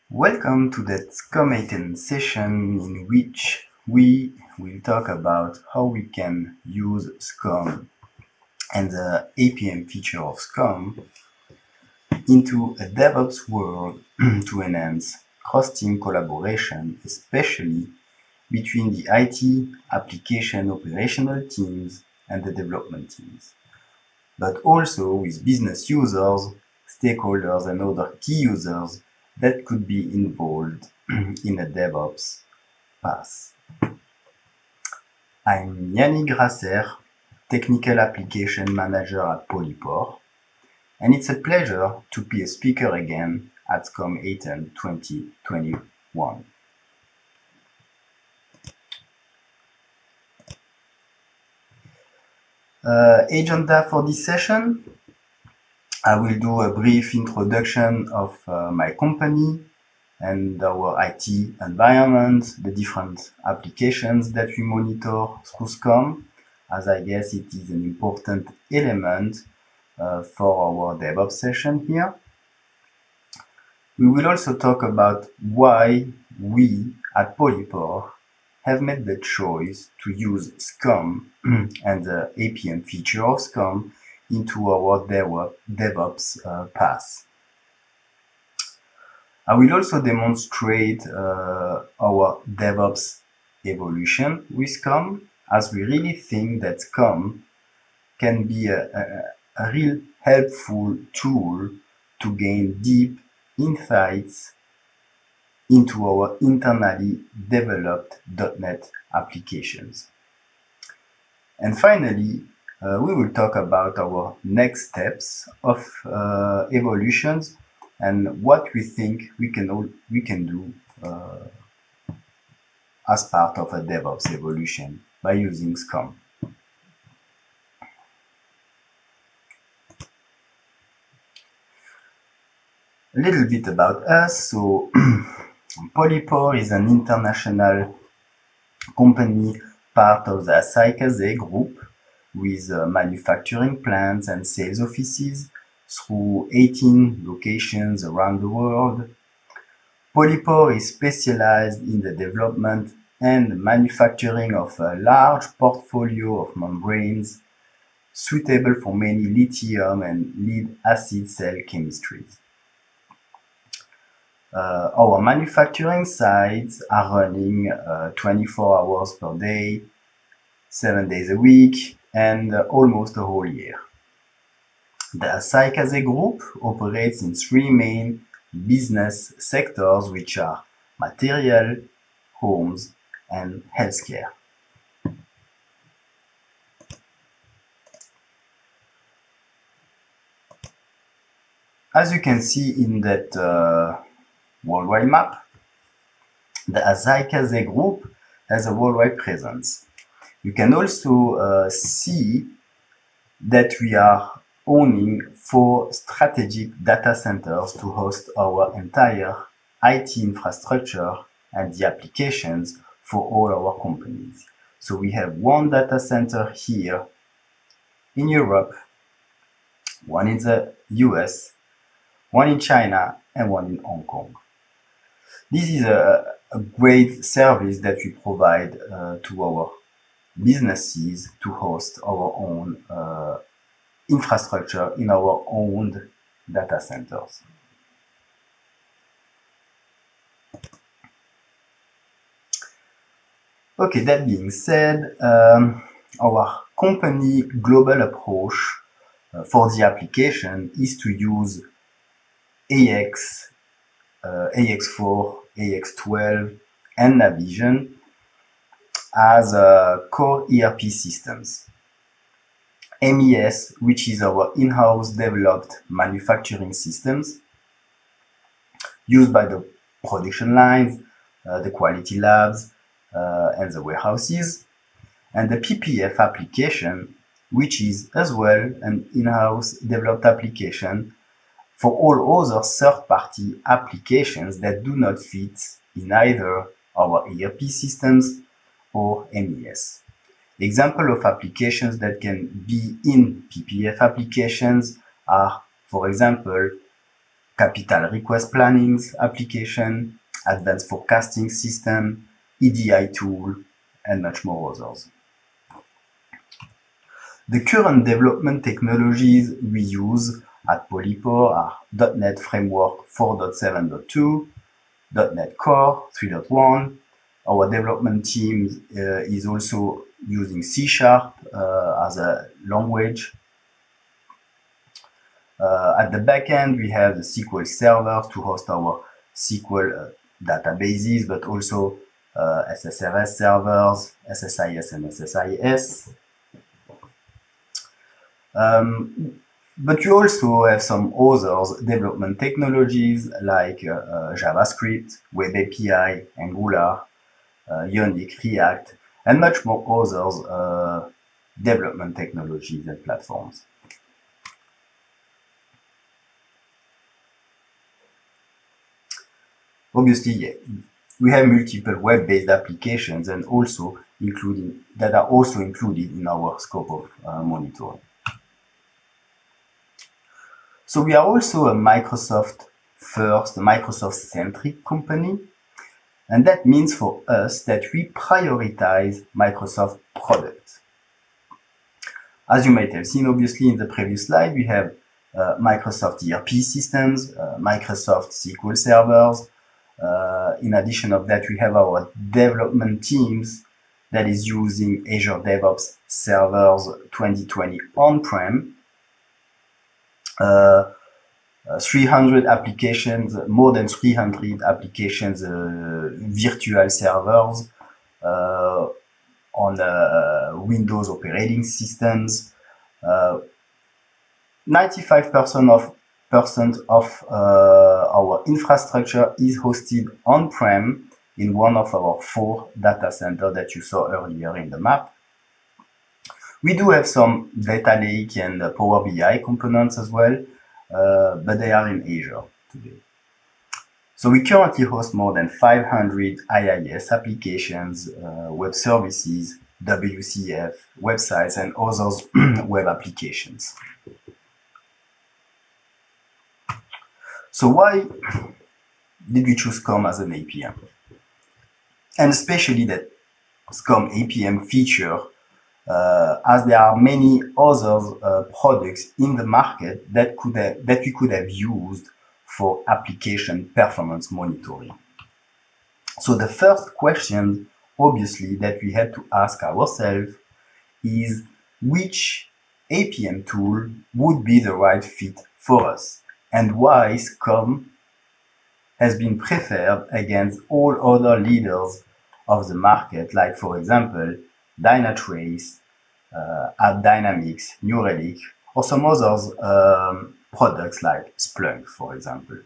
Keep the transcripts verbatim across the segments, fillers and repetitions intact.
Welcome to that Scrum eighteen session in which we will talk about how we can use Scrum and the A P M feature of Scrum into a DevOps world to enhance cross-team collaboration, especially between the I T application operational teams and the development teams, but also with business users, stakeholders, and other key users that could be involved in a DevOps path. I'm Yannick Grasser, Technical Application Manager at Polypore, and it's a pleasure to be a speaker again at Scrum eighteen twenty twenty-one. Uh, agenda for this session, I will do a brief introduction of uh, my company and our I T environment, the different applications that we monitor through Scrum, as I guess it is an important element uh, for our DevOps session here. We will also talk about why we at Polypore have made the choice to use Scrum and the A P M feature of Scrum into our DevOps uh, path. I will also demonstrate uh, our DevOps evolution with Scrum, as we really think that Scrum can be a, a, a real helpful tool to gain deep insights into our internally developed dot NET applications. And finally, uh, we will talk about our next steps of uh, evolutions and what we think we can all, we can do uh, as part of a DevOps evolution by using Scrum. A little bit about us. So Polypore is an international company, part of the Asaikaze group, with uh, manufacturing plants and sales offices through eighteen locations around the world. Polypore is specialized in the development and manufacturing of a large portfolio of membranes suitable for many lithium and lead acid cell chemistries. Uh, our manufacturing sites are running uh, twenty-four hours per day, seven days a week, and uh, almost a whole year. The Asaikaze Group operates in three main business sectors, which are material, homes, and healthcare. As you can see in that uh, worldwide map, the Asaikaze Group has a worldwide presence. You can also uh, see that we are owning four strategic data centers to host our entire I T infrastructure and the applications for all our companies. So we have one data center here in Europe, one in the U S, one in China, and one in Hong Kong. This is a, a great service that we provide uh, to our businesses to host our own uh, infrastructure in our own data centers. Okay, that being said, um, our company global approach uh, for the application is to use A X, uh, A X four, A X twelve, and Navision as uh, core E R P systems. M E S, which is our in-house developed manufacturing systems used by the production lines, uh, the quality labs, uh, and the warehouses, and the P P F application, which is as well an in-house developed application for all other third-party applications that do not fit in either our E R P systems or M E S. Example of applications that can be in P P F applications are, for example, capital request planning application, advanced forecasting system, E D I tool, and much more others. The current development technologies we use at Polypore are dot net Framework four point seven point two, dot net Core three point one. Our development team uh, is also using C Sharp uh, as a language. Uh, at the backend, we have the S Q L Server to host our S Q L uh, databases, but also uh, S S R S servers, S S I S and S S I S. Um, but you also have some other development technologies like uh, uh, JavaScript, Web A P I, Angular, uh, Ionic, React, and much more other uh, development technologies and platforms. Obviously, yeah, we have multiple web-based applications and also including that are also included in our scope of uh, monitoring. So we are also a Microsoft first, a Microsoft-centric company, and that means for us that we prioritize Microsoft products. As you might have seen, obviously, in the previous slide, we have uh, Microsoft E R P systems, uh, Microsoft S Q L servers. Uh, in addition of that, we have our development teams that is using Azure DevOps Servers twenty twenty on-prem. Uh, uh, three hundred applications, more than three hundred applications, uh, virtual servers uh, on uh, Windows operating systems. ninety-five percent of percent of uh, our infrastructure is hosted on-prem in one of our four data centers that you saw earlier in the map. We do have some data lake and uh, Power B I components as well, uh, but they are in Azure today. So we currently host more than five hundred I I S applications, uh, web services, W C F, websites, and other web applications. So why did we choose SCOM as an A P M? And especially that SCOM A P M feature, uh, as there are many other uh, products in the market that could have, that we could have used for application performance monitoring. So the first question, obviously, that we had to ask ourselves is which A P M tool would be the right fit for us, and why SCOM has been preferred against all other leaders of the market, like, for example, Dynatrace, uh, AppDynamics, New Relic, or some other um, products like Splunk, for example.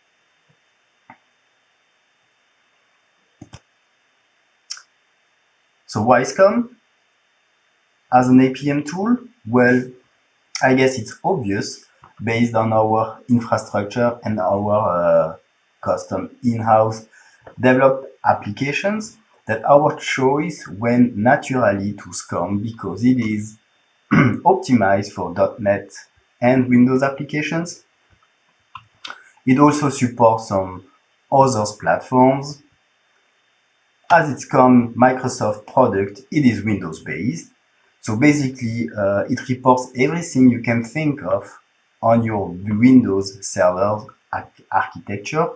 So why SCOM as an A P M tool? Well, I guess it's obvious based on our infrastructure and our uh, custom in-house developed applications that our choice went naturally to SCOM because it is optimized for dot net and Windows applications. It also supports some other platforms. As it's SCOM Microsoft product, it is Windows based. So basically, uh, it reports everything you can think of on your Windows server architecture.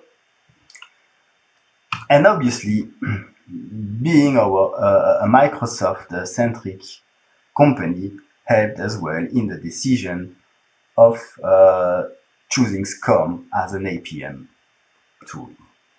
And obviously, being our, uh, a Microsoft-centric company helped as well in the decision of uh, choosing SCOM as an A P M tool.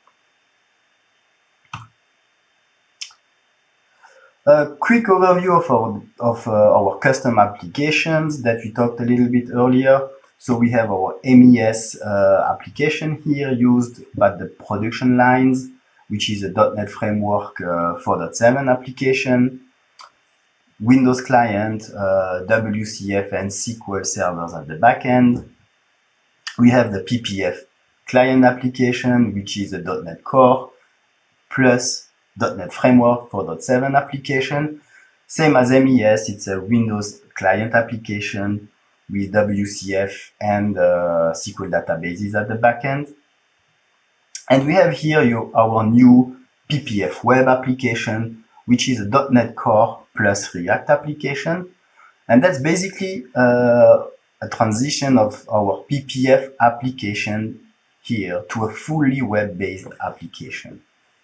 A quick overview of our, of, uh, our custom applications that we talked a little bit earlier. So we have our M E S uh, application here used by the production lines, which is a dot net Framework uh, four point seven application, Windows client, uh, W C F and S Q L servers at the back end. We have the P P F client application, which is a dot net Core plus dot net Framework four point seven application. Same as M E S, it's a Windows client application with W C F and uh, S Q L databases at the backend. And we have here your, our new P P F web application, which is a dot net Core plus React application. And that's basically uh, a transition of our P P F application here to a fully web-based application.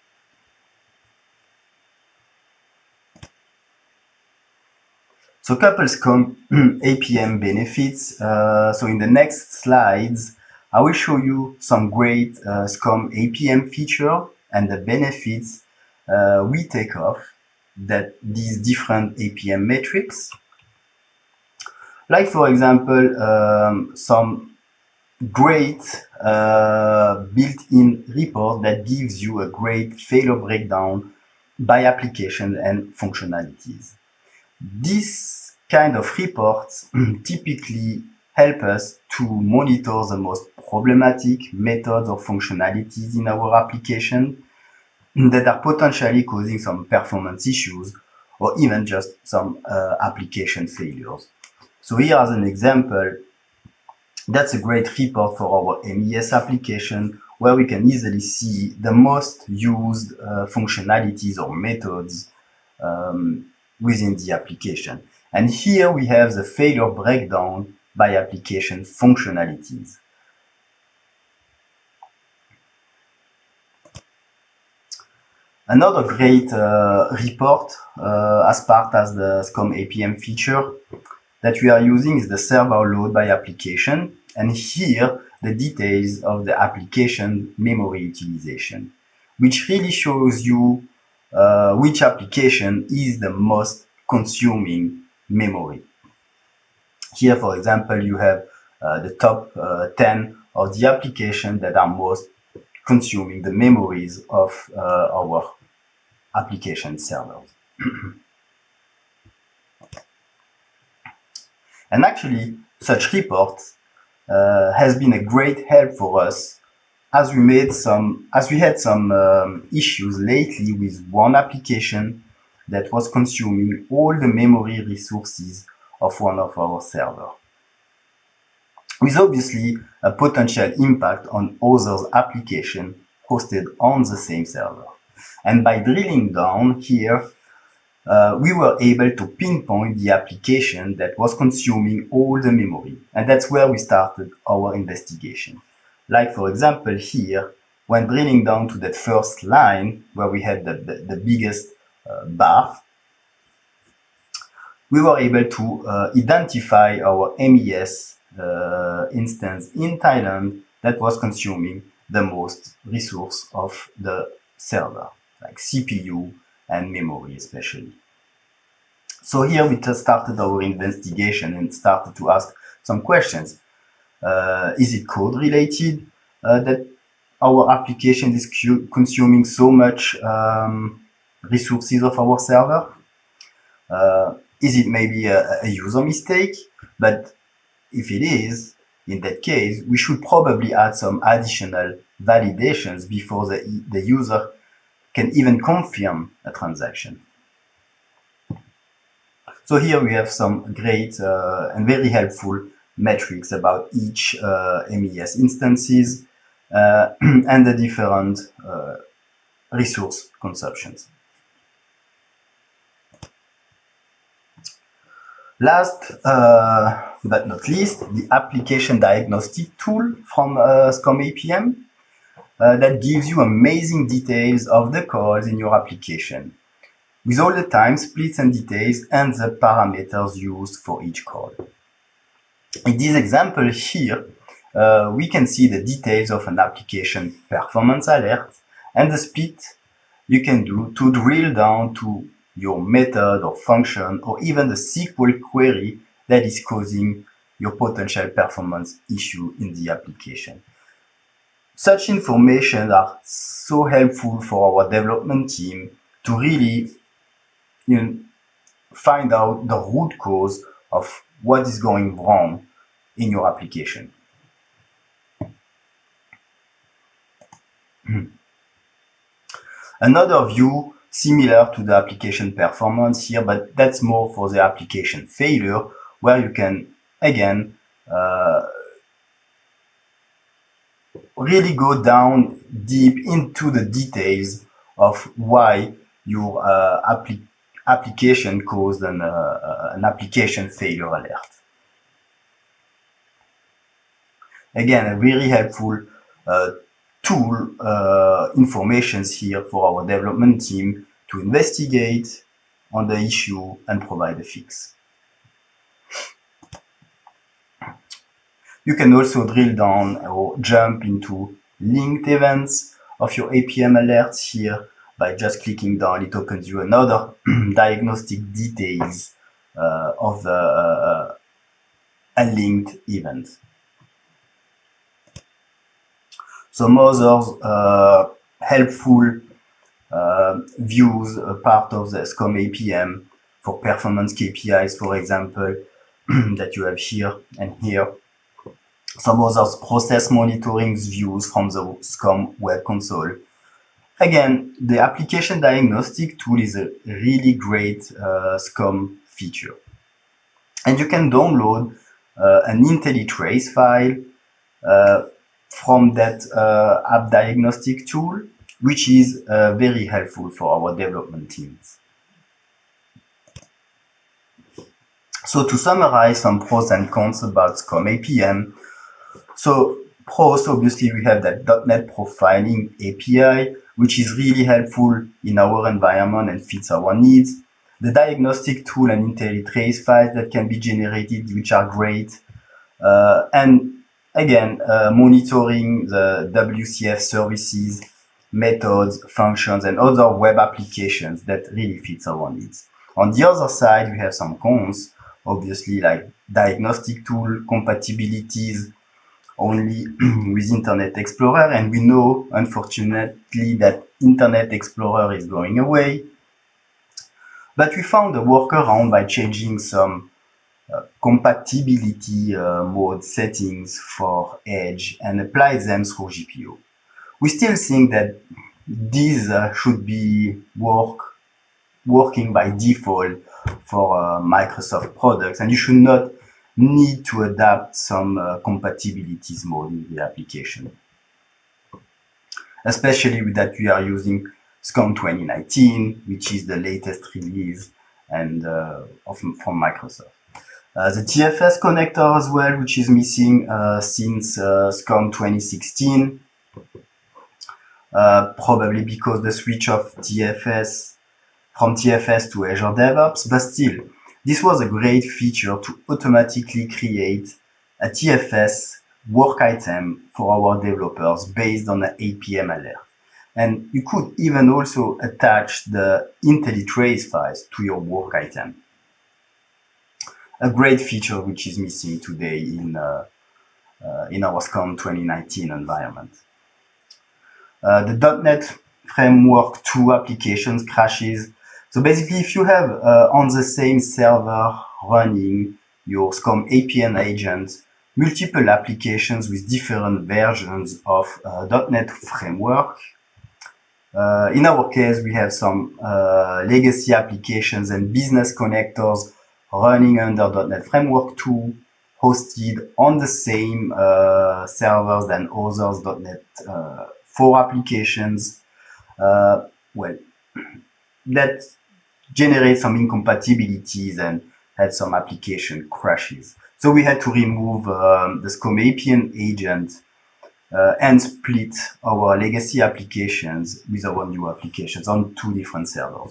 So couple Scom A P M benefits. Uh, so in the next slides, I will show you some great uh, Scom A P M feature and the benefits uh, we take off that these different A P M metrics. Like for example, um, some great uh, built-in report that gives you a great failure breakdown by application and functionalities. This kind of reports typically help us to monitor the most problematic methods or functionalities in our application that are potentially causing some performance issues or even just some uh, application failures. So here as an example, that's a great report for our M E S application where we can easily see the most used uh, functionalities or methods um, within the application. And here we have the failure breakdown by application functionalities. Another great uh, report uh, as part of the Scom A P M feature that we are using is the server load by application. And here the details of the application memory utilization, which really shows you uh, which application is the most consuming memory. Here, for example, you have uh, the top uh, ten of the applications that are most consuming the memories of uh, our application servers. And actually, such reports uh, has been a great help for us as we made some, as we had some um, issues lately with one application that was consuming all the memory resources of one of our servers, with obviously a potential impact on others' applications hosted on the same server. And by drilling down here, uh, we were able to pinpoint the application that was consuming all the memory. And that's where we started our investigation. Like for example here, when drilling down to that first line where we had the, the, the biggest uh, bar, we were able to uh, identify our M E S uh, instance in Thailand that was consuming the most resource of the server, like C P U and memory especially. So here we just started our investigation and started to ask some questions. Uh, is it code related uh, that our application is consuming so much um, resources of our server? Uh, is it maybe a, a user mistake? But if it is, in that case, we should probably add some additional validations before the, the user can even confirm a transaction. So here we have some great uh, and very helpful metrics about each uh, M E S instances uh, and the different uh, resource consumptions. Last uh, but not least, the application diagnostic tool from uh, Scom A P M uh, that gives you amazing details of the calls in your application, with all the time splits and details and the parameters used for each call. In this example here, uh, we can see the details of an application performance alert and the split you can do to drill down to your method or function or even the S Q L query that is causing your potential performance issue in the application. Such information are so helpful for our development team to really you know, find out the root cause of what is going wrong in your application. Another view similar to the application performance here, but that's more for the application failure, where you can again uh, really go down deep into the details of why your uh, appli application caused an, uh, an application failure alert. Again, a very helpful uh, tool uh, informations here for our development team to investigate on the issue and provide a fix. You can also drill down or jump into linked events of your A P M alerts here by just clicking down. It opens you another diagnostic details uh, of the uh, unlinked event. Some other uh, helpful uh, views, uh, part of the SCOM A P M for performance K P Is, for example, that you have here and here. Some other process monitoring views from the SCOM web console. Again, the application diagnostic tool is a really great uh, SCOM feature. And you can download uh, an IntelliTrace file uh, from that uh, app diagnostic tool, which is uh, very helpful for our development teams. So to summarize some pros and cons about SCOM A P M, so pros, obviously we have that .NET Profiling A P I, which is really helpful in our environment and fits our needs. The diagnostic tool and IntelliTrace files that can be generated, which are great. Uh, and again, uh, monitoring the W C F services, methods, functions, and other web applications that really fits our needs. On the other side, we have some cons, obviously, like diagnostic tool compatibilities only with Internet Explorer, and we know, unfortunately, that Internet Explorer is going away. But we found a workaround by changing some uh, compatibility uh, mode settings for Edge and apply them through G P O. We still think that these uh, should be work, working by default for uh, Microsoft products, and you should not need to adapt some uh, compatibilities mode in the application. Especially with that we are using SCOM twenty nineteen, which is the latest release and uh, of, from Microsoft. Uh, the T F S connector as well, which is missing uh, since uh, SCOM twenty sixteen, uh, probably because the switch of T F S from T F S to Azure DevOps, but still, this was a great feature to automatically create a T F S work item for our developers based on an A P M alert. And you could even also attach the IntelliTrace files to your work item. A great feature which is missing today in, uh, uh, in our SCOM twenty nineteen environment. Uh, the .NET Framework two applications crashes. So basically, if you have uh, on the same server running your SCOM A P M agent, multiple applications with different versions of uh, .NET Framework. Uh, in our case, we have some uh, legacy applications and business connectors running under .NET Framework two, hosted on the same uh, servers than others .NET uh, four applications. Uh, well, that generates some incompatibilities and had some application crashes. So we had to remove um, the SCOM A P M agent uh, and split our legacy applications with our new applications on two different servers.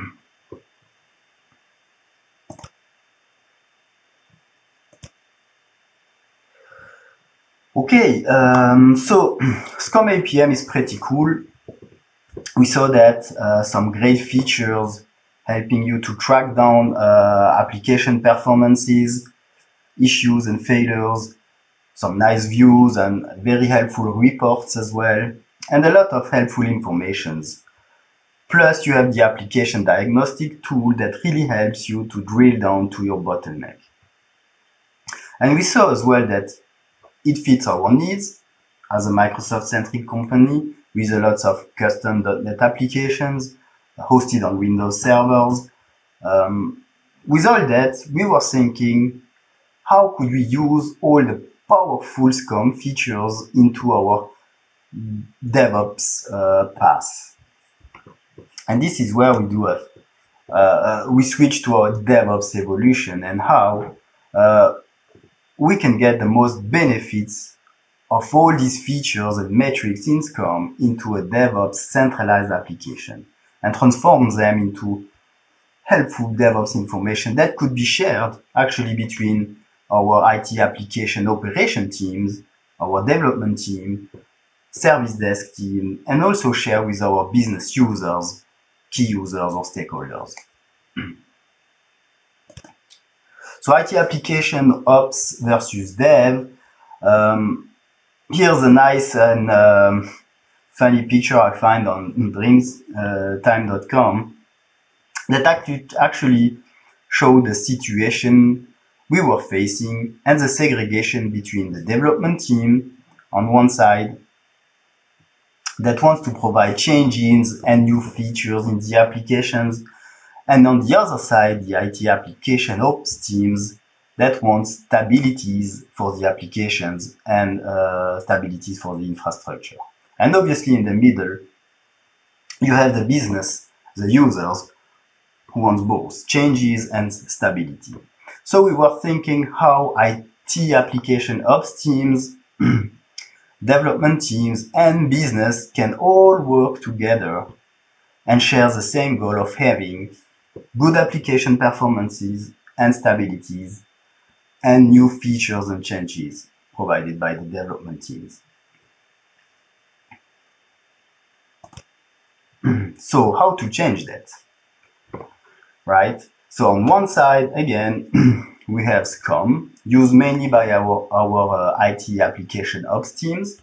Okay, um, so SCOM A P M is pretty cool. We saw that uh, some great features helping you to track down uh, application performances, issues and failures, some nice views and very helpful reports as well, and a lot of helpful informations. Plus you have the application diagnostic tool that really helps you to drill down to your bottleneck. And we saw as well that it fits our needs as a Microsoft-centric company with a lot of custom .NET applications hosted on Windows servers. Um, with all that, we were thinking, how could we use all the powerful Scrum features into our DevOps uh, path. And this is where we do a, uh, we switch to our DevOps evolution and how uh, we can get the most benefits of all these features and metrics in Scrum into a DevOps centralized application and transform them into helpful DevOps information that could be shared actually between our I T application operation teams, our development team, service desk team, and also share with our business users, key users or stakeholders. So I T application ops versus dev. Um, here's a nice and um, funny picture I find on dreams time dot com that actually show the situation we were facing and the segregation between the development team on one side that wants to provide changes and new features in the applications, and on the other side, the I T application ops teams that want stabilities for the applications and uh, stabilities for the infrastructure. And obviously in the middle, you have the business, the users, who wants both changes and stability. So we were thinking how I T application ops teams, development teams, and business can all work together and share the same goal of having good application performances and stabilities and new features and changes provided by the development teams. So how to change that? Right? So on one side, again, we have Scrum, used mainly by our, our uh, I T application ops teams.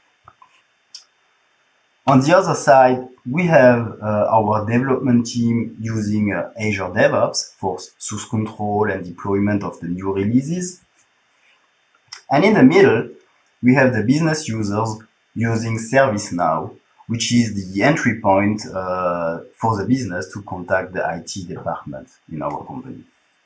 On the other side, we have uh, our development team using uh, Azure DevOps for source control and deployment of the new releases. And in the middle, we have the business users using ServiceNow, which is the entry point uh, for the business to contact the I T department in our company.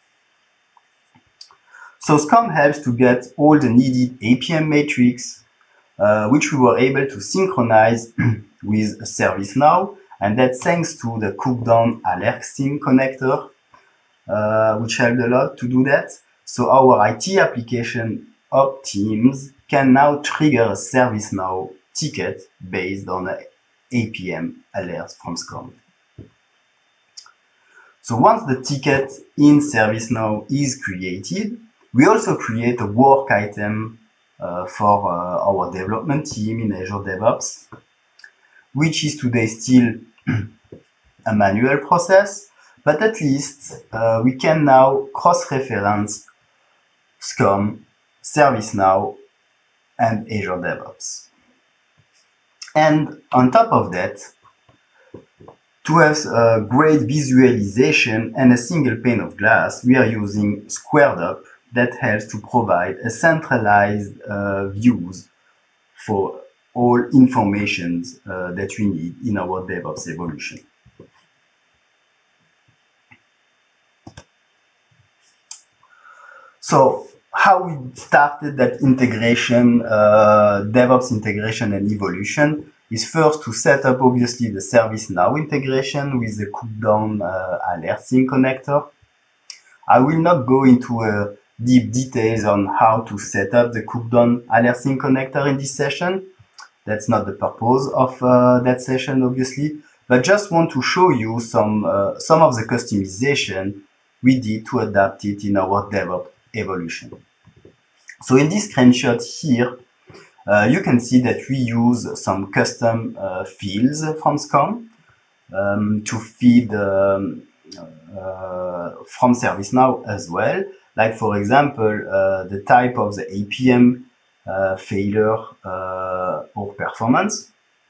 So Scrum helps to get all the needed A P M metrics, uh, which we were able to synchronize with ServiceNow, and that's thanks to the Cookdown Alerting connector, uh, which helped a lot to do that. So our I T application ops teams can now trigger a ServiceNow ticket based on a A P M alerts from Scrum. So once the ticket in ServiceNow is created, we also create a work item uh, for uh, our development team in Azure DevOps, which is today still a manual process, but at least uh, we can now cross-reference Scrum, ServiceNow, and Azure DevOps. And on top of that, to have a great visualization and a single pane of glass, we are using SquaredUp that helps to provide a centralized uh, views for all informations uh, that we need in our DevOps evolution. So how we started that integration, uh, DevOps integration and evolution is first to set up obviously the ServiceNow integration with the Cookdown uh, Alerting connector. I will not go into uh, deep details on how to set up the Cookdown Alerting connector in this session. That's not the purpose of uh, that session, obviously, but just want to show you some, uh, some of the customization we did to adapt it in our DevOps evolution. So in this screenshot here, uh, you can see that we use some custom uh, fields from Scrum um, to feed um, uh, from ServiceNow as well. Like for example, uh, the type of the A P M uh, failure uh, or performance,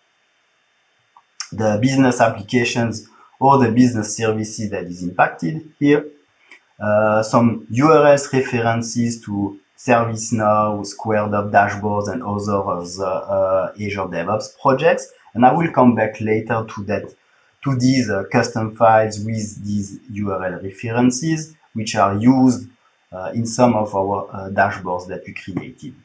the business applications or the business services that is impacted here, uh, some U R Ls references to ServiceNow, SquaredUp dashboards, and other uh, Azure DevOps projects. And I will come back later to that, to these uh, custom files with these U R L references, which are used uh, in some of our uh, dashboards that we created.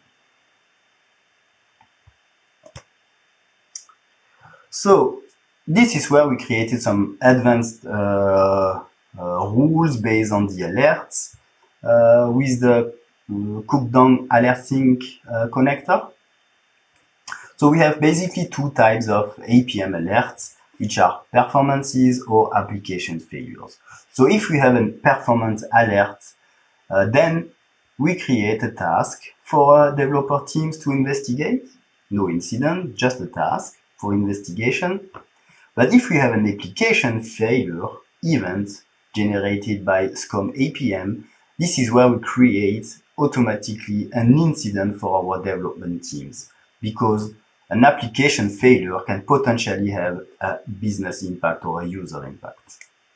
So this is where we created some advanced uh, uh, rules based on the alerts uh, with the uh, cook-down alert sync uh, connector. So we have basically two types of A P M alerts, which are performances or application failures. So if we have a performance alert, uh, then we create a task for developer teams to investigate. No incident, just a task for investigation. But if we have an application failure event generated by SCOM A P M, this is where we create automatically an incident for our development teams, because an application failure can potentially have a business impact or a user impact.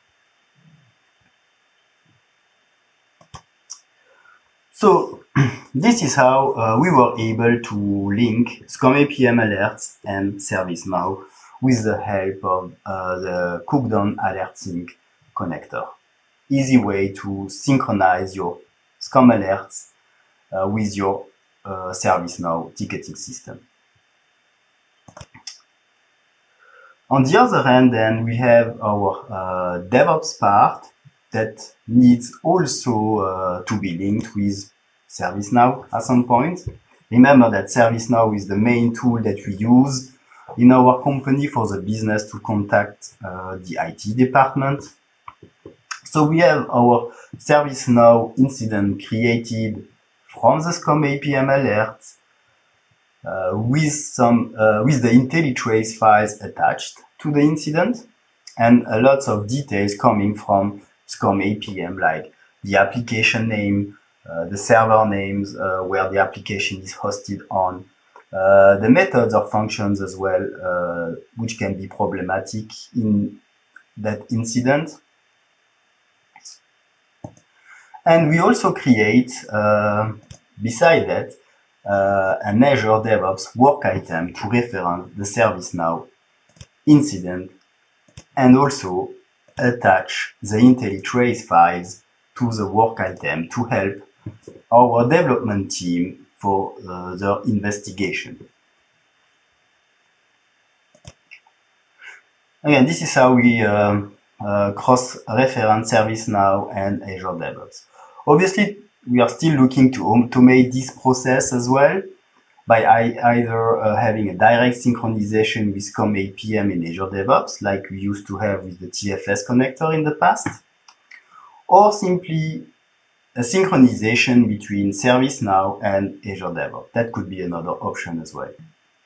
So this is how uh, we were able to link SCOM A P M alerts and ServiceNow with the help of uh, the cook-down alert sync connector. Easy way to synchronize your SCOM alerts uh, with your uh, ServiceNow ticketing system. On the other hand, then we have our uh, DevOps part that needs also uh, to be linked with ServiceNow at some point. Remember that ServiceNow is the main tool that we use in our company for the business to contact uh, the I T department. So we have our ServiceNow incident created from the SCOM A P M alert uh, with some uh, with the IntelliTrace files attached to the incident, and a lot of details coming from SCOM A P M, like the application name, uh, the server names uh, where the application is hosted on, uh, the methods or functions as well, uh, which can be problematic in that incident. And we also create, uh, beside that, uh, an Azure DevOps work item to reference the ServiceNow incident, and also attach the IntelliTrace files to the work item to help our development team for uh, their investigation. Again, this is how we um, uh, cross-reference ServiceNow and Azure DevOps. Obviously, we are still looking to automate this process as well by either uh, having a direct synchronization with SCOM A P M in Azure DevOps, like we used to have with the T F S connector in the past, or simply a synchronization between ServiceNow and Azure DevOps. That could be another option as well.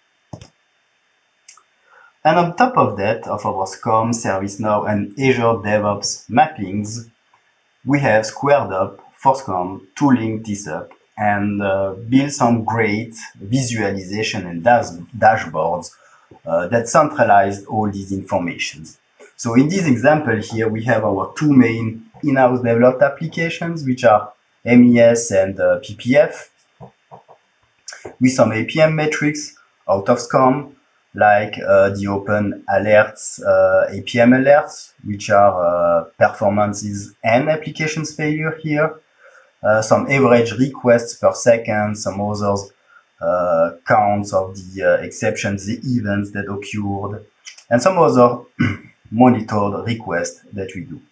And on top of that, of our SCOM, ServiceNow, and Azure DevOps mappings, we have squared up for SCOM to link this up and uh, build some great visualization and dash dashboards uh, that centralized all these informations. So in this example here, we have our two main in-house developed applications, which are M E S and uh, P P F, with some A P M metrics out of SCOM, like uh, the open alerts, uh, A P M alerts, which are uh, performances and applications failure here. Uh, some average requests per second, some others uh, counts of the uh, exceptions, the events that occurred, and some other monitored requests that we do.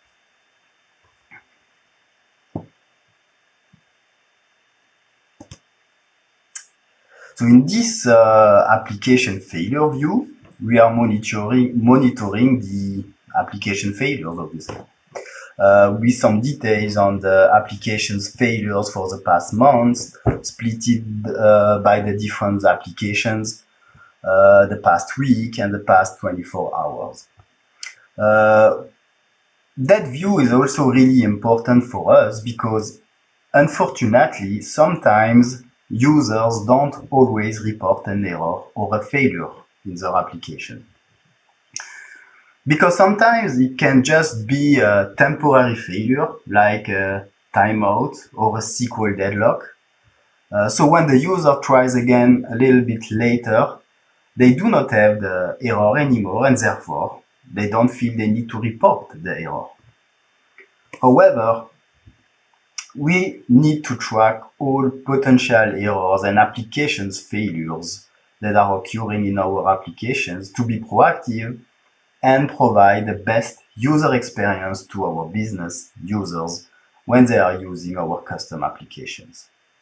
So in this uh, application failure view, we are monitoring monitoring the application failures, obviously. Uh, with some details on the application's failures for the past months, split uh, by the different applications, uh, the past week and the past twenty-four hours. Uh, that view is also really important for us because, unfortunately, sometimes users don't always report an error or a failure in their application. Because sometimes it can just be a temporary failure, like a timeout or a S Q L deadlock. Uh, so when the user tries again a little bit later, they do not have the error anymore, and therefore they don't feel they need to report the error. However, we need to track all potential errors and applications failures that are occurring in our applications to be proactive and provide the best user experience to our business users when they are using our custom applications.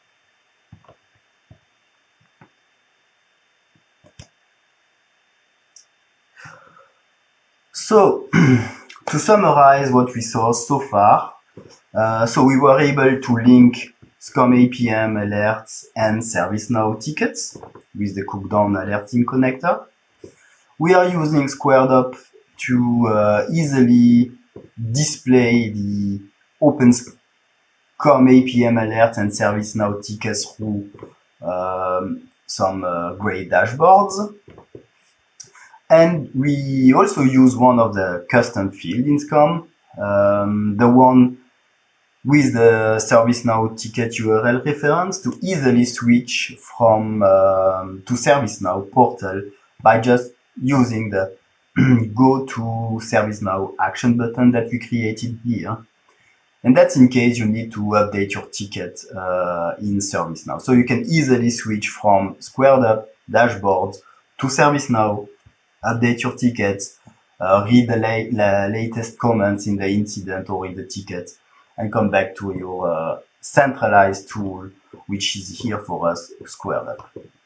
So, to summarize what we saw so far, uh, so we were able to link SCOM A P M alerts and ServiceNow tickets with the Cookdown alerting connector. We are using SquaredUp to uh, easily display the open SCOM A P M alerts and ServiceNow tickets through um, some uh, great dashboards. And we also use one of the custom fields in SCOM, um, the one with the ServiceNow ticket U R L reference to easily switch from um, to ServiceNow portal by just using the go to ServiceNow action button that we created here. And that's in case you need to update your ticket uh, in ServiceNow. So you can easily switch from SquaredUp dashboards to ServiceNow, update your tickets, uh, read the la la latest comments in the incident or in the ticket, and come back to your uh, centralized tool, which is here for us, SquaredUp.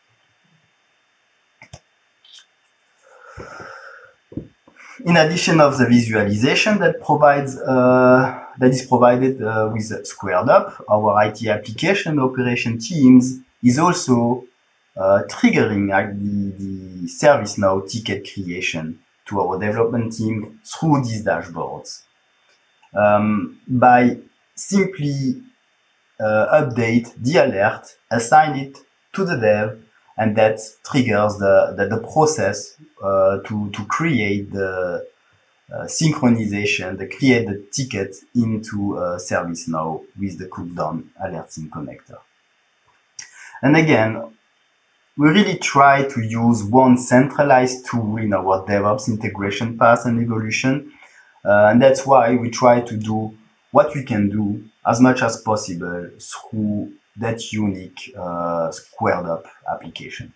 In addition of the visualization that provides uh, that is provided uh, with SquaredUp, our I T application operation teams is also uh, triggering uh, the, the ServiceNow ticket creation to our development team through these dashboards. Um, by simply uh, update the alert, assign it to the dev, and that triggers the, the, the process uh, to, to create the uh, synchronization, to create the ticket into uh, ServiceNow with the Cookdown alerting connector. And again, we really try to use one centralized tool in our DevOps integration path and evolution. Uh, and that's why we try to do what we can do as much as possible through that unique uh, SquaredUp application.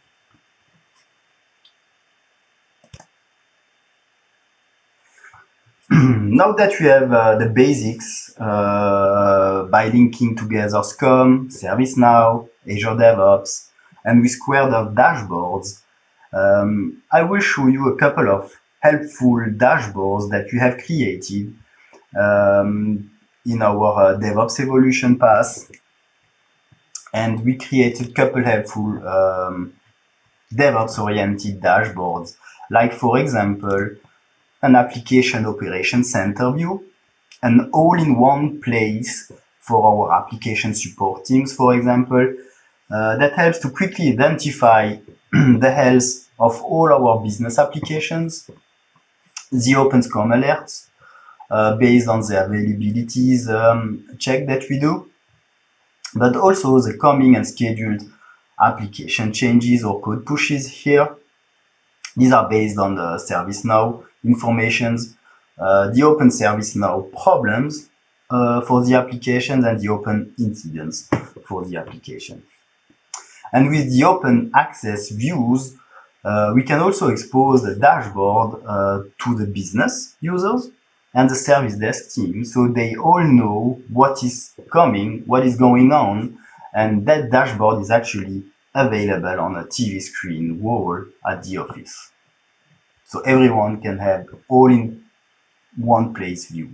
Now that we have uh, the basics uh, by linking together SCOM, ServiceNow, Azure DevOps, and with SquaredUp dashboards, um, I will show you a couple of helpful dashboards that we have created um, in our uh, DevOps evolution path. And we created a couple helpful um, DevOps-oriented dashboards, like, for example, an application operation center view, an all-in-one place for our application support teams, for example, uh, that helps to quickly identify the health of all our business applications, the OpenSCOM alerts, uh, based on the availabilities um, check that we do, but also the coming and scheduled application changes or code pushes here. These are based on the ServiceNow informations, uh, the open ServiceNow problems uh, for the applications, and the open incidents for the application. And with the open access views, uh, we can also expose the dashboard uh, to the business users and the service desk team, so they all know what is coming, what is going on, and that dashboard is actually available on a T V screen wall at the office. So everyone can have all in one place view.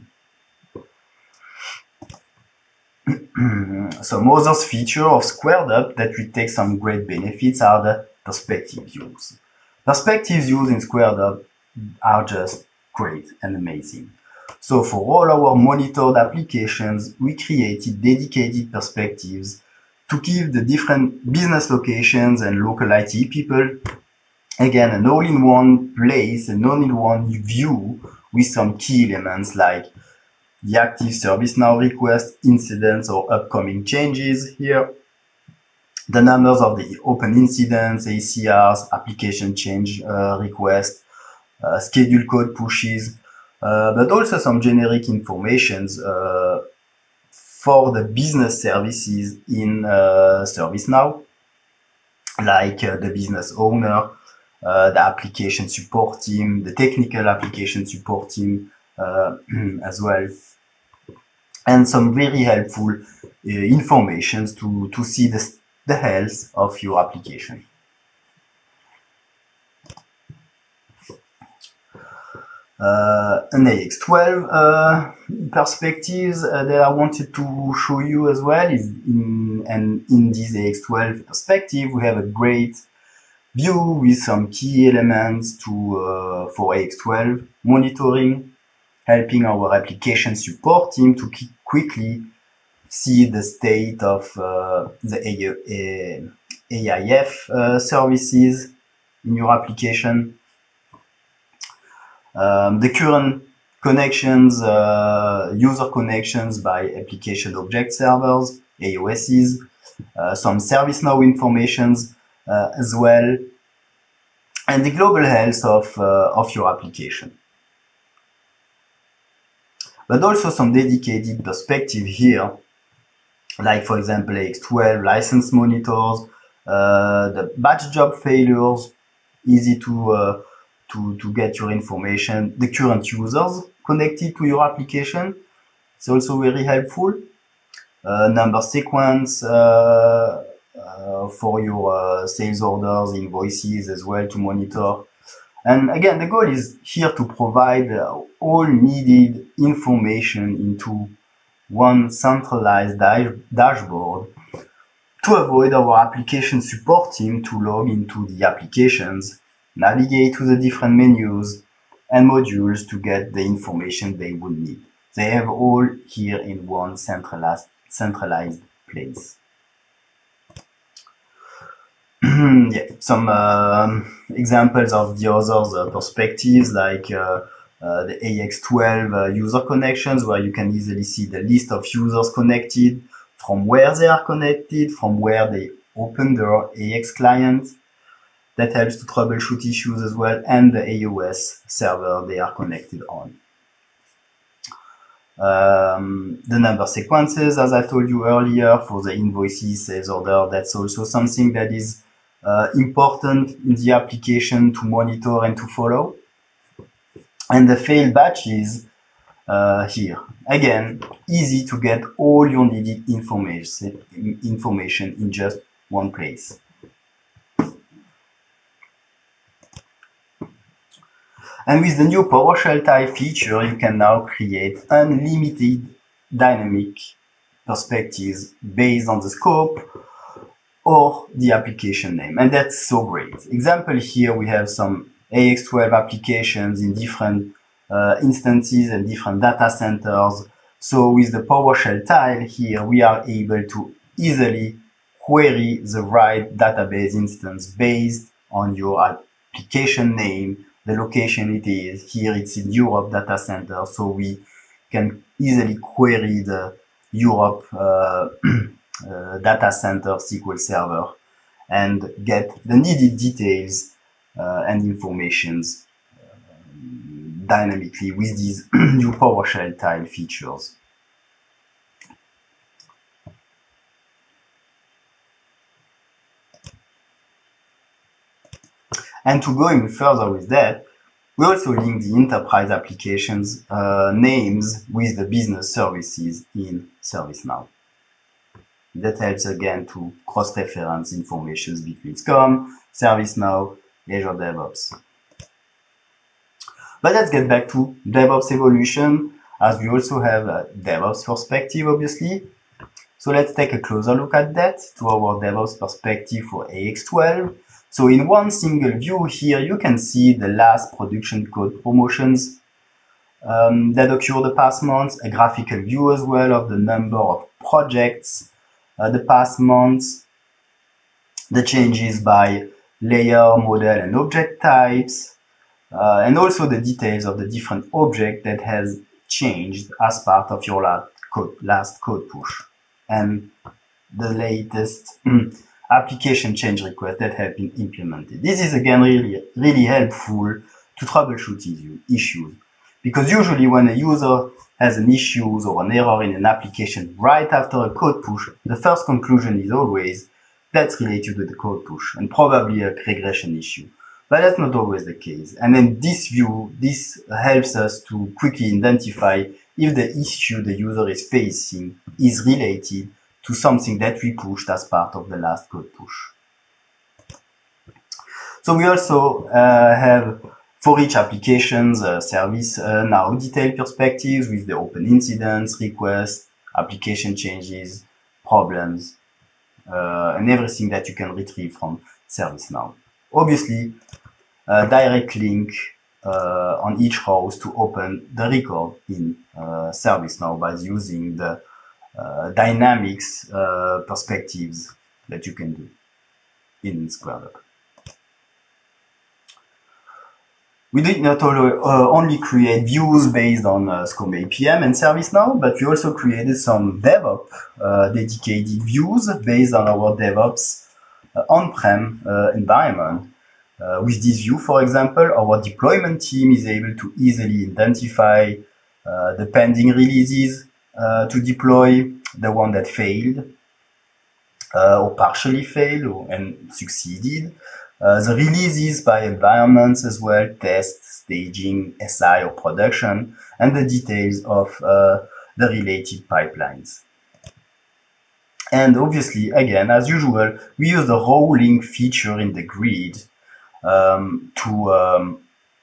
Some other features of SquaredUp that will take some great benefits are the perspective views. Perspective views in SquaredUp are just great and amazing. So for all our monitored applications, we created dedicated perspectives to give the different business locations and local I T people, again, an all-in-one place, an all-in-one view with some key elements like the active ServiceNow request, incidents, or upcoming changes here, the numbers of the open incidents, A C Rs, application change uh, requests, uh, schedule code pushes, uh, but also some generic informations uh, for the business services in uh, ServiceNow, like uh, the business owner, uh, the application support team, the technical application support team uh, as well, and some very helpful uh, informations to, to see the, the health of your application. Uh, an A X twelve uh, perspectives uh, that I wanted to show you as well is in, and in this A X twelve perspective, we have a great view with some key elements to uh, for A X twelve monitoring, helping our application support team to quickly see the state of uh, the A I F uh, services in your application. Um, the current connections, uh, user connections by application object servers, A O Ss, uh, some ServiceNow informations uh, as well, and the global health of, uh, of your application. But also some dedicated perspective here, like for example A X twelve license monitors, uh, the batch job failures, easy to uh, To, to get your information, the current users connected to your application. It's also very helpful. Uh, number sequence uh, uh, for your uh, sales orders, invoices as well to monitor. And again, the goal is here to provide uh, all needed information into one centralized dashboard to avoid our application support team to log into the applications, navigate to the different menus and modules to get the information they would need. They have all here in one centralized, centralized place. Yeah, some uh, examples of the other uh, perspectives, like uh, uh, the A X twelve uh, user connections, where you can easily see the list of users connected, from where they are connected, from where they open their A X client. That helps to troubleshoot issues as well, and the A O S server they are connected on. Um, the number sequences, as I told you earlier, for the invoices, sales order, that's also something that is uh, important in the application to monitor and to follow. And the failed batches uh, here. Again, easy to get all your needed information, information in just one place. And with the new PowerShell tile feature, you can now create unlimited dynamic perspectives based on the scope or the application name. And that's so great. Example here, we have some A X twelve applications in different uh, instances and different data centers. So with the PowerShell tile here, we are able to easily query the right database instance based on your application name, the location it is. Here it's in Europe data center, so we can easily query the Europe uh, uh, data center S Q L Server and get the needed details uh, and informations uh, dynamically with these new PowerShell tile features. And to go even further with that, we also link the enterprise applications uh, names with the business services in ServiceNow. That helps again to cross-reference information between SCOM, ServiceNow, Azure DevOps. But let's get back to DevOps evolution, as we also have a DevOps perspective, obviously. So let's take a closer look at that, to our DevOps perspective for A X twelve. So in one single view here, you can see the last production code promotions um, that occurred the past months, a graphical view as well of the number of projects uh, the past months, the changes by layer, model, and object types, uh, and also the details of the different object that has changed as part of your last code, last code push, and the latest application change requests that have been implemented. This is again really, really helpful to troubleshoot issues. Because usually when a user has an issue or an error in an application right after a code push, the first conclusion is always that's related to the code push and probably a regression issue. But that's not always the case. And then this view, this helps us to quickly identify if the issue the user is facing is related to something that we pushed as part of the last code push. So we also uh, have, for each application's uh, service, uh, now detailed perspectives with the open incidents, requests, application changes, problems, uh, and everything that you can retrieve from ServiceNow. Obviously, a direct link uh, on each host to open the record in uh, ServiceNow by using the uh, dynamics uh, perspectives that you can do in SquaredUp. We did not uh, only create views based on uh, SCOM A P M and ServiceNow, but we also created some DevOps uh, dedicated views based on our DevOps uh, on-prem uh, environment. Uh, with this view, for example, our deployment team is able to easily identify uh, the pending releases uh, to deploy, the one that failed uh, or partially failed or, and succeeded. Uh, the releases by environments as well, test, staging, S I or production, and the details of uh, the related pipelines. And obviously, again, as usual, we use the rolling feature in the grid um, to um,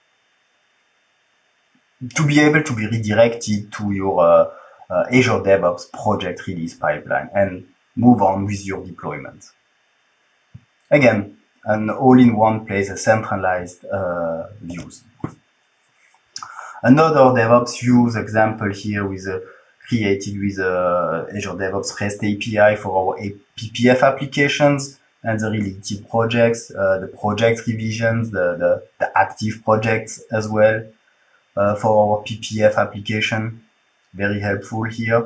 to be able to be redirected to your uh, uh, Azure DevOps project release pipeline and move on with your deployment. Again, an all-in-one place, a centralized uh, views. Another DevOps views example here with a created with a Azure DevOps REST A P I for our P P F applications and the related projects, uh, the project revisions, the, the, the active projects as well uh, for our P P F application. Very helpful here.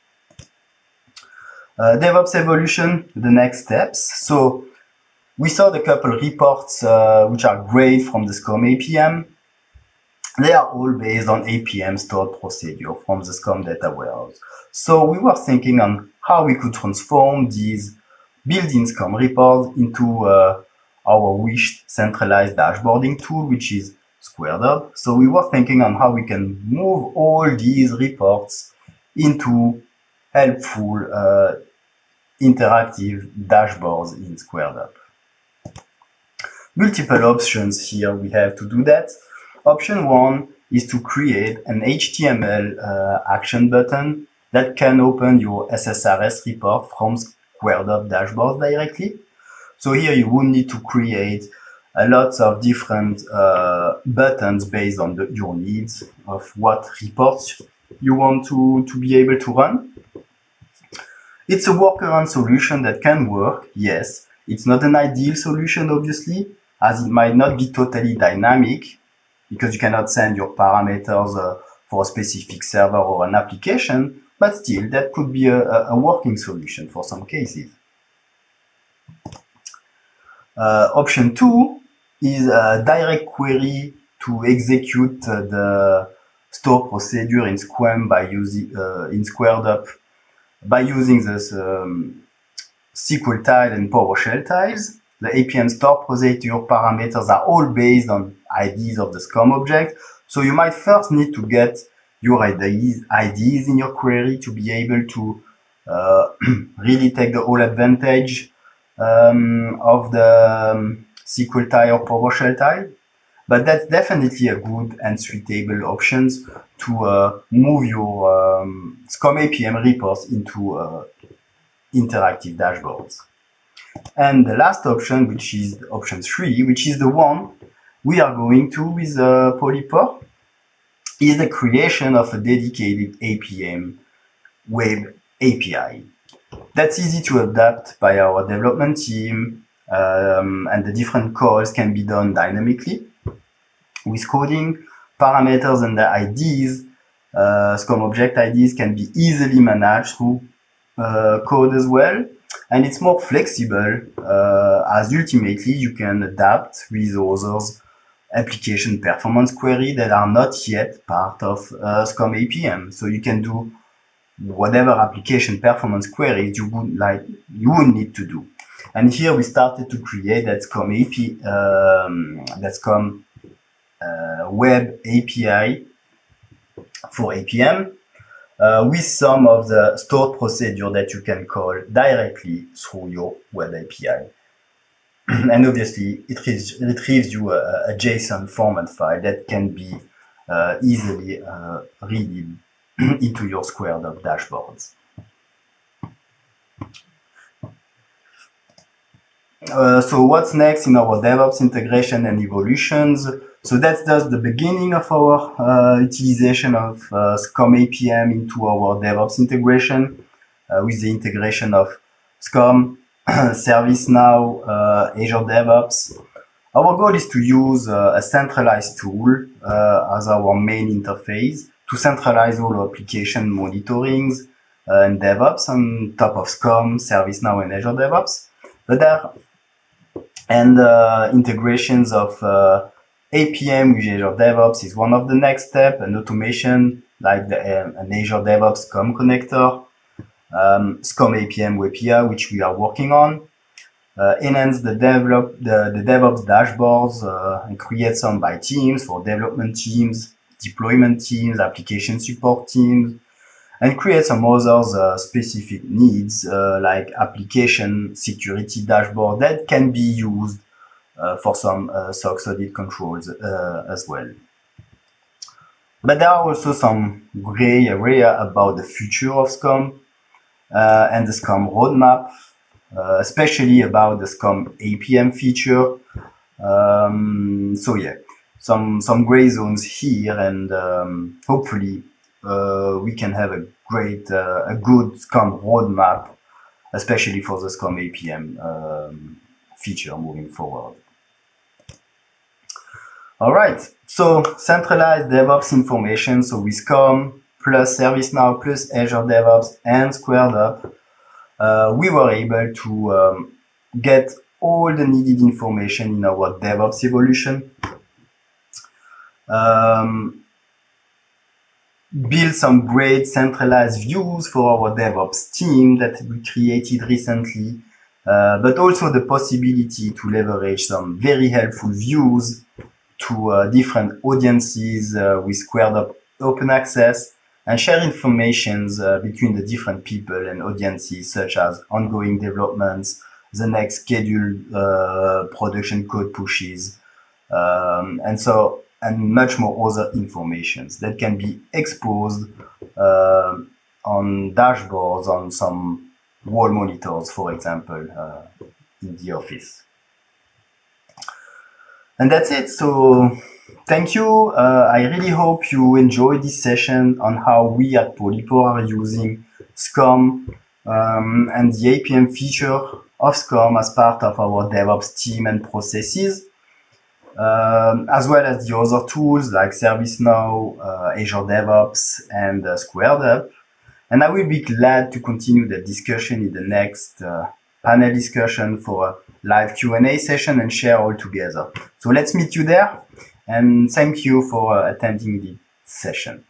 Uh, DevOps evolution, the next steps. So we saw the couple reports uh, which are great from the SCOM A P M. They are all based on A P M stored procedure from the SCOM data warehouse. So we were thinking on how we could transform these built-in SCOM reports into uh, our wished centralized dashboarding tool, which is SquaredUp. So we were thinking on how we can move all these reports into helpful uh, interactive dashboards in SquaredUp. Multiple options here we have to do that. Option one is to create an H T M L uh, action button that can open your S S R S report from SquaredUp dashboard directly. So here you would need to create a lot of different uh, buttons based on the, your needs of what reports you want to, to be able to run. It's a workaround solution that can work, yes. It's not an ideal solution, obviously, as it might not be totally dynamic because you cannot send your parameters uh, for a specific server or an application, but still that could be a, a working solution for some cases. Uh, option two is a direct query to execute uh, the store procedure in SQUAM by using uh, in SquaredUp by using this um, S Q L tile and PowerShell tiles. The A P M store procedure parameters are all based on I Ds of the SCOM object. So you might first need to get your I Ds, I Ds in your query to be able to uh, really take the whole advantage um, of the um, S Q L tile or PowerShell tile. But that's definitely a good and suitable options to uh, move your um, SCOM A P M reports into uh, interactive dashboards. And the last option, which is option three, which is the one we are going to with uh, Polypore, is the creation of a dedicated A P M web A P I. That's easy to adapt by our development team, um, and the different calls can be done dynamically. With coding, parameters and the I Ds, uh, SCOM object I Ds can be easily managed through uh, code as well. And it's more flexible, uh, as ultimately you can adapt with others application performance query that are not yet part of uh, SCOM A P M. So you can do whatever application performance queries you would like, you would need to do. And here we started to create that SCOM A P, um, that SCOM uh, web A P I for A P M uh, with some of the stored procedure that you can call directly through your web A P I. And obviously, it retrieves, retrieves you a, a JSON format file that can be uh, easily uh, read into your Squared Up dashboards. Uh, so what's next in our DevOps integration and evolutions? So that's just the beginning of our uh, utilization of uh, SCOM A P M into our DevOps integration uh, with the integration of SCOM, ServiceNow, uh, Azure DevOps. Our goal is to use uh, a centralized tool uh, as our main interface to centralize all application monitorings uh, and DevOps on top of SCOM, ServiceNow, and Azure DevOps. But there and uh, integrations of uh, A P M with Azure DevOps is one of the next steps, and automation like the, uh, an Azure DevOps SCOM connector, um, SCOM A P M W P I, which we are working on, uh, enhance the, develop, the, the DevOps dashboards uh, and create some by teams for development teams, deployment teams, application support teams, and create some others uh, specific needs uh, like application security dashboard that can be used uh, for some uh, S O X audit controls uh, as well. But there are also some gray area about the future of SCOM uh, and the SCOM roadmap, uh, especially about the SCOM A P M feature. Um, so yeah, some some gray zones here, and um, hopefully Uh, we can have a great, uh, a good SCOM roadmap, especially for the SCOM A P M um, feature moving forward. All right, so centralized DevOps information. So with SCOM plus ServiceNow plus Azure DevOps and Squared Up, uh, we were able to um, get all the needed information in our DevOps evolution. Um, build some great centralized views for our DevOps team that we created recently, uh, but also the possibility to leverage some very helpful views to uh, different audiences uh, with Squared Up open access, and share informations uh, between the different people and audiences, such as ongoing developments, the next scheduled uh, production code pushes, um, and so and much more other informations that can be exposed uh, on dashboards, on some wall monitors, for example, uh, in the office. And that's it. So thank you. Uh, I really hope you enjoyed this session on how we at Polypore are using SCOM um, and the A P M feature of SCOM as part of our DevOps team and processes. Um, as well as the other tools like ServiceNow, uh, Azure DevOps, and uh, Squared Up. And I will be glad to continue the discussion in the next uh, panel discussion for a live Q and A session and share all together. So let's meet you there, and thank you for uh, attending the session.